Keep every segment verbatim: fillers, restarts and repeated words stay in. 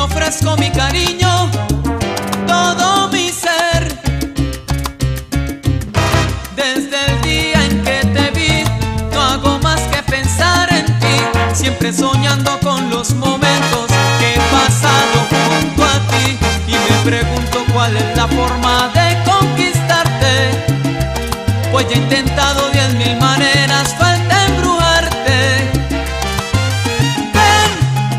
ofrezco mi cariño, todo mi ser. Desde el día en que te vi, no hago más que pensar en ti, siempre soñando con los momentos que he pasado junto a ti. Y me pregunto cuál es la forma de conquistarte, pues ya he intentado diez mil maneras, falta embrujarte. Ven,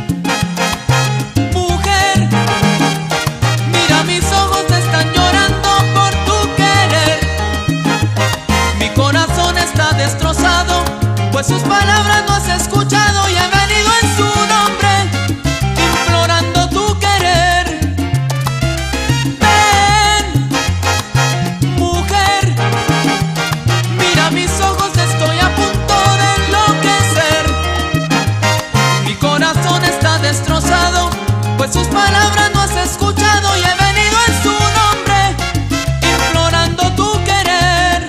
mujer, mira mis ojos están llorando por tu querer. Mi corazón está destrozado, pues sus palabras no has escuchado, y he venido en su nombre, implorando tu querer. Ven, mujer, mira mis ojos, estoy a punto de enloquecer. Mi corazón está destrozado, pues sus palabras no has escuchado, y he venido en su nombre, implorando tu querer.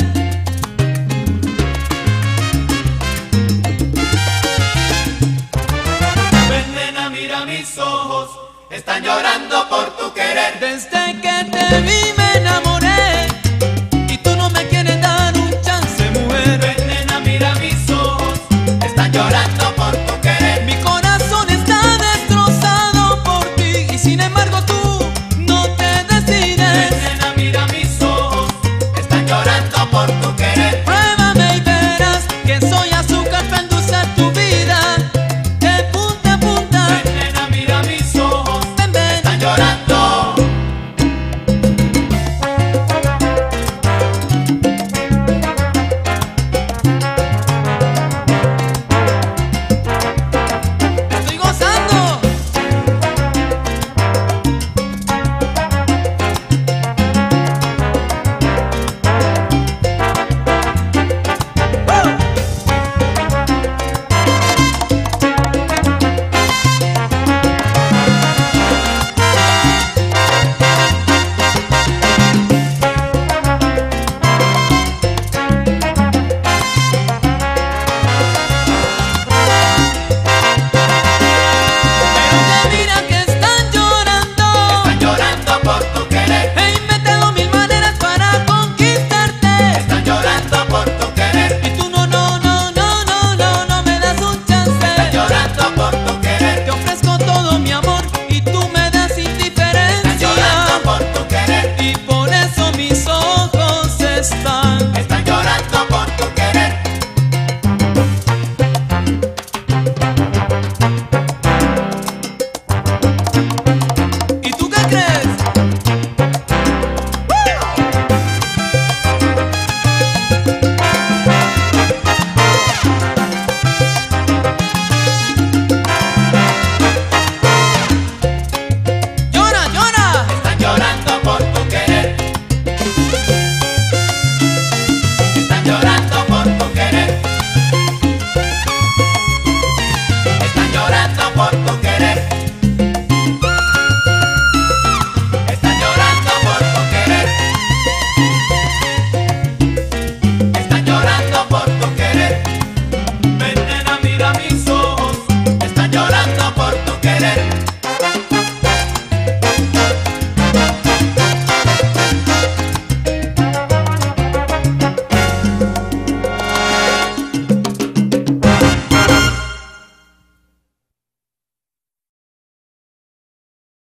Ven, nena, mira mis ojos, están llorando por tu querer. Desde que te vi me enamoré.